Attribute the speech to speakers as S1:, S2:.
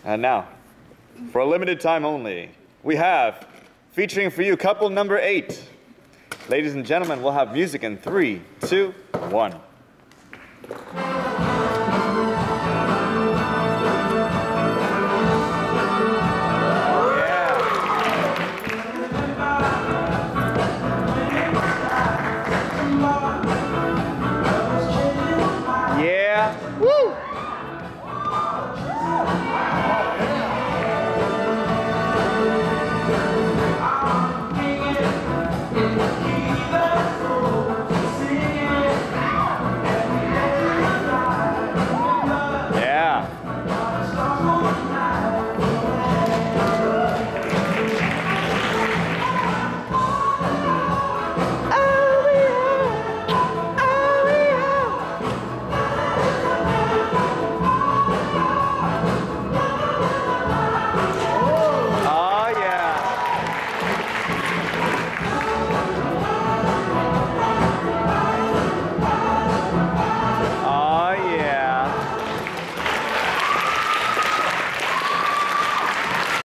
S1: And now, for a limited time only, we have, featuring for you, couple number 8. Ladies and gentlemen, we'll have music in 3, 2, 1. Yeah. Woo!